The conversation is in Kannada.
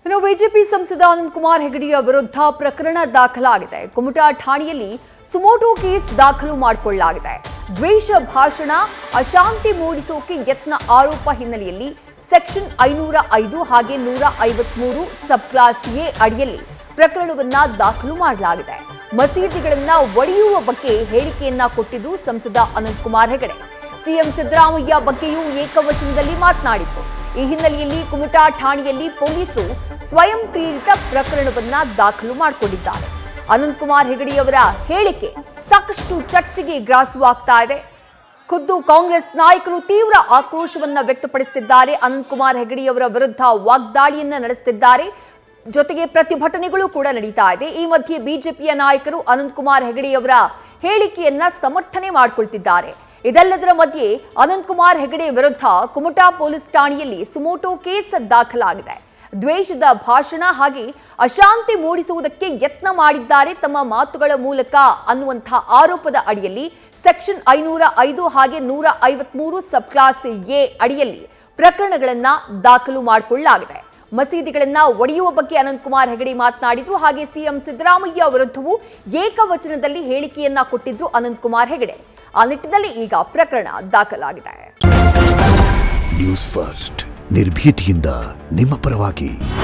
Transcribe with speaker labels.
Speaker 1: ಇನ್ನು ಬಿಜೆಪಿ ಸಂಸದ ಅನಂತ್ ಕುಮಾರ್ ಹೆಗಡೆಯ ವಿರುದ್ಧ ಪ್ರಕರಣ ದಾಖಲಾಗಿದೆ. ಕುಮಟಾ ಠಾಣೆಯಲ್ಲಿ ಸುಮೋಟೋ ಕೇಸ್ ದಾಖಲು ಮಾಡಿಕೊಳ್ಳಲಾಗಿದೆ. ದ್ವೇಷ ಭಾಷಣ, ಅಶಾಂತಿ ಮೂಡಿಸೋಕೆ ಯತ್ನ ಆರೋಪ ಹಿನ್ನೆಲೆಯಲ್ಲಿ ಸೆಕ್ಷನ್ 505 ಹಾಗೆ 153 ಸಬ್ ಕ್ಲಾಸ್ ಎ ಅಡಿಯಲ್ಲಿ ಪ್ರಕರಣವನ್ನ ದಾಖಲು ಮಾಡಲಾಗಿದೆ. ಮಸೀದಿಗಳನ್ನ ಒಡೆಯುವ ಬಗ್ಗೆ ಹೇಳಿಕೆಯನ್ನ ಕೊಟ್ಟಿದ್ದು ಸಂಸದ ಅನಂತ್ ಕುಮಾರ್ ಹೆಗಡೆ. ಸಿಎಂ ಸಿದ್ದರಾಮಯ್ಯ ಬಗ್ಗೆಯೂ ಏಕವಚನದಲ್ಲಿ ಮಾತನಾಡಿತು. ಈ ಹಿನ್ನೆಲೆಯಲ್ಲಿ ಕುಮಟಾ ಠಾಣೆಯಲ್ಲಿ ಪೊಲೀಸರು ಸ್ವಯಂ ಪ್ರೇರಿತ ಪ್ರಕರಣವನ್ನ ದಾಖಲು ಮಾಡಿಕೊಂಡಿದ್ದಾರೆ. ಅನಂತ್ ಕುಮಾರ್ ಹೆಗಡೆಯವರ ಹೇಳಿಕೆ ಸಾಕಷ್ಟು ಚರ್ಚೆಗೆ ಗ್ರಾಸವಾಗ್ತಾ ಇದೆ. ಖುದ್ದು ಕಾಂಗ್ರೆಸ್ ನಾಯಕರು ತೀವ್ರ ಆಕ್ರೋಶವನ್ನ ವ್ಯಕ್ತಪಡಿಸುತ್ತಿದ್ದಾರೆ. ಅನಂತ್ ಕುಮಾರ್ ಹೆಗಡೆಯವರ ವಿರುದ್ಧ ವಾಗ್ದಾಳಿಯನ್ನ ನಡೆಸುತ್ತಿದ್ದಾರೆ. ಜೊತೆಗೆ ಪ್ರತಿಭಟನೆಗಳು ಕೂಡ ನಡೀತಾ ಇದೆ. ಈ ಮಧ್ಯೆ ಬಿಜೆಪಿಯ ನಾಯಕರು ಅನಂತ್ ಕುಮಾರ್ ಹೆಗಡೆಯವರ ಹೇಳಿಕೆಯನ್ನ ಸಮರ್ಥನೆ ಮಾಡಿಕೊಳ್ತಿದ್ದಾರೆ. ಇದೆಲ್ಲದರ ಮಧ್ಯೆ ಅನಂತ್ ಕುಮಾರ್ ಹೆಗಡೆ ವಿರುದ್ಧ ಕುಮಟಾ ಪೊಲೀಸ್ ಠಾಣೆಯಲ್ಲಿ ಸುಮೋಟೋ ಕೇಸ್ ದಾಖಲಾಗಿದೆ. ದ್ವೇಷದ ಭಾಷಣ ಹಾಗೆ ಅಶಾಂತಿ ಮೂಡಿಸುವುದಕ್ಕೆ ಯತ್ನ ಮಾಡಿದ್ದಾರೆ ತಮ್ಮ ಮಾತುಗಳ ಮೂಲಕ ಅನ್ನುವಂತಹ ಆರೋಪದ ಅಡಿಯಲ್ಲಿ ಸೆಕ್ಷನ್ 505 ಹಾಗೆ 153 ಸಬ್ ಕ್ಲಾಸ್ ಎ ಅಡಿಯಲ್ಲಿ ಪ್ರಕರಣಗಳನ್ನ ದಾಖಲು ಮಾಡಿಕೊಳ್ಳಲಾಗಿದೆ. ಮಸೀದಿಗಳನ್ನ ಒಡೆಯುವ ಬಗ್ಗೆ ಅನಂತ್ ಕುಮಾರ್ ಹೆಗಡೆ ಮಾತನಾಡಿದ್ರು. ಹಾಗೆ ಸಿಎಂ ಸಿದ್ದರಾಮಯ್ಯ ವಿರುದ್ಧವೂ ಏಕವಚನದಲ್ಲಿ ಹೇಳಿಕೆಯನ್ನ ಕೊಟ್ಟಿದ್ರು ಅನಂತ್ ಕುಮಾರ್ ಹೆಗಡೆ. ಆ ನಿಟ್ಟಿನಲ್ಲಿ ಈಗ ಪ್ರಕರಣ ದಾಖಲಾಗಿದೆ.
Speaker 2: ನ್ಯೂಸ್ ಫಸ್ಟ್ ನಿರ್ಭೀತಿಯಿಂದ ನಿಮ್ಮ ಪರವಾಗಿ.